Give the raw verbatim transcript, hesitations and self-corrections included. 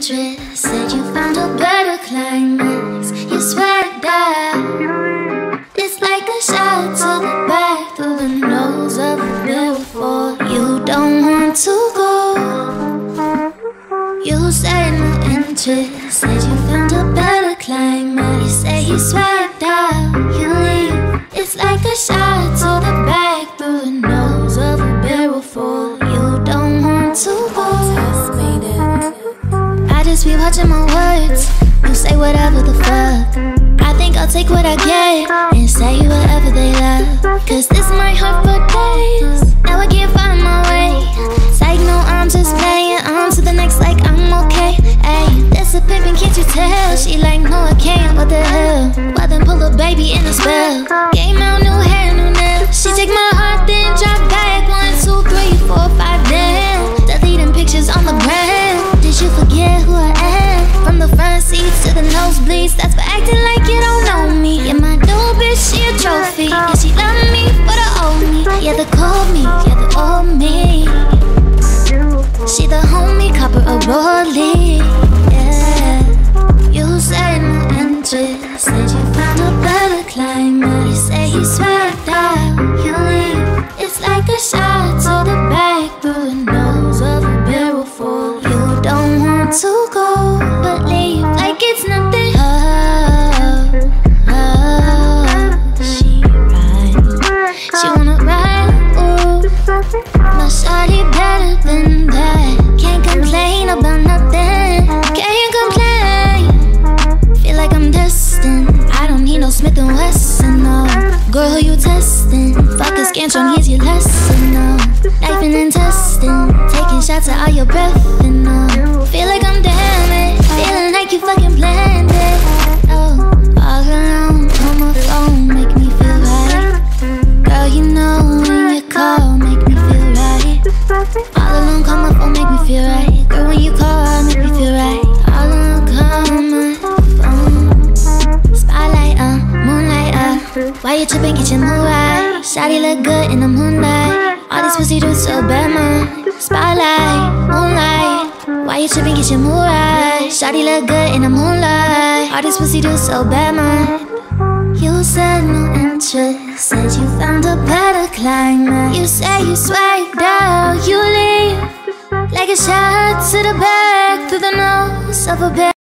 interest. Said you found a better climax. You sweat out. It's like a shot to the back through the nose of a barrel. You don't want to go. You said no interest. Said you found a better climax. You say you sweat out. You leave. It's like a shot to the back through the nose of a barrel full. You don't want to go. I just be watching my words. You say whatever the fuck. I think I'll take what I get and say whatever they love. Cause this might hurt for days. Now I can't find my way. Psych, no, I'm just playing. On to the next like I'm okay. Ayy, this a pimpin', can't you tell? She like, no I can't, what the hell? Well then pull a baby in a spell. Game out, new hair, new nails. She take my heart, then drop back. One, two, three, four, five, damn. Deleting pictures on the brand. Did you forget who I am? From the front seats to the nosebleeds. That's for acting like you don't know me. Yeah, my new bitch, she a trophy. Yeah, she love me for the old me. Yeah, the cold me, yeah, the old me. She the homie, copper a rollie. Yeah. You said no interest. Said you found a better climate. You say you swept out. You leave. It's like a shot to the back through the nose of a barrel full. You don't want to go, but leave like it's nothing. Oh, oh, she ride. She wanna ride, ooh. My shawty better than that. Can't complain about nothing. Can't complain. Feel like I'm destined. I don't need no Smith and Wesson, no. Girl, who you testing? Fuck a scantron, here's your lesson, no. Knifing and testing. Taking shots at all your breath and no. Feel like I'm damaged. Feeling like you fucking planned it. Oh, all alone on my phone, make me feel right. Girl, you know when you call, make me feel right. All alone, call my phone, make me feel right. Girl, when you call, make me feel right. All alone, call my phone. Spotlight, uh, moonlight, uh. Why you tripping, get your mood right. Shawty look good in the moonlight. All this pussy do so bad, man. Spotlight, moonlight. Why you tripping, get your mood right. Shawty look good in the moonlight. All this pussy do so bad, man. You said no interest. Said you found a better climate. You say you swiped out. You leave like a shot to the back through the nose of a bed.